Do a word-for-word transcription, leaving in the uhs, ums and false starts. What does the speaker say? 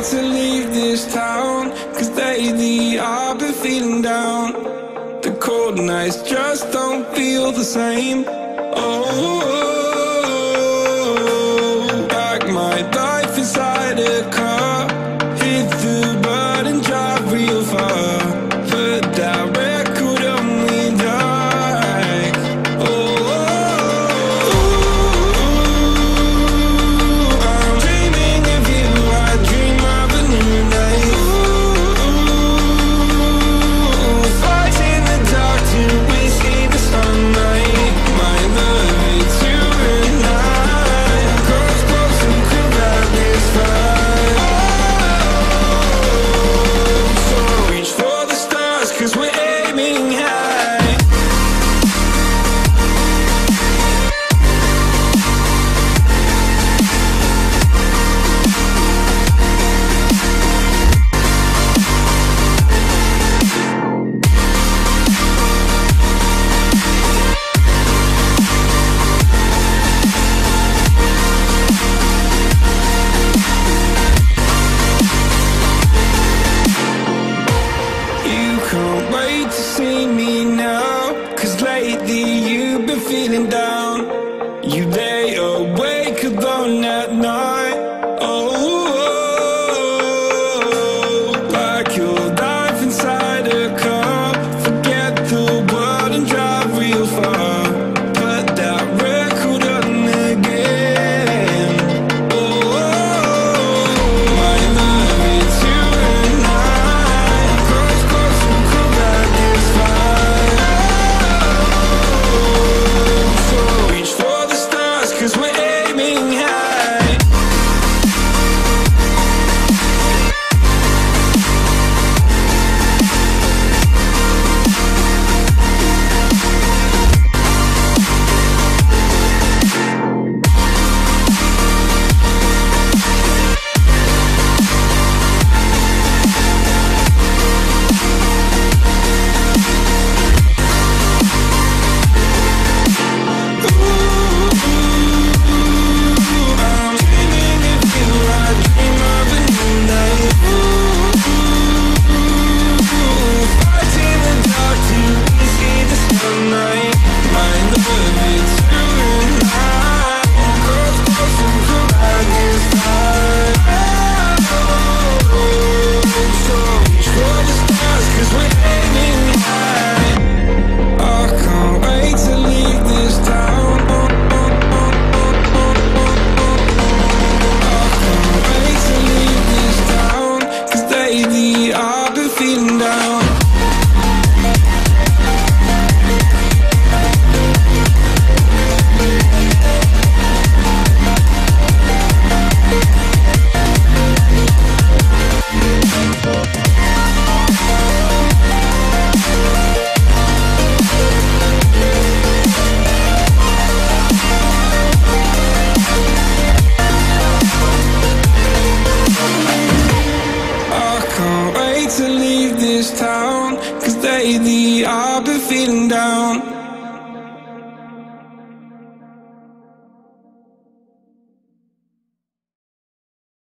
wait to leave this town, cause lately I've been feeling down. The cold nights just don't feel the same. Oh, like my life inside a car, hit the button, drive real far, put that record on me like, oh, I'm dreaming of you, I dream of a new night. Fight in the dark till we see the sunlight. My love, it's you and I. Close, close and cool like this fire. So reach for the stars, cause we're aiming high. You can't wait to see me now, cause lately you've been feeling down. You lay awake alone at night. Oh, like your life inside a car, forget the world and drive real far, put that record on again. Oh, my love, it's you and I. Close, close and cool like this fire. So reach for the stars, cause we're aiming high. I'm dreaming of you, I dream of a new night. Fight in the dark till we see the sunlight. My love, it's you and I. Close, close and cool like this fire. So reach for the stars, cause we're aiming high. I can't wait to leave this town. Wait to leave this town, cause lately I've been feeling down. I can't wait to leave this town, cause lately I've been feeling down.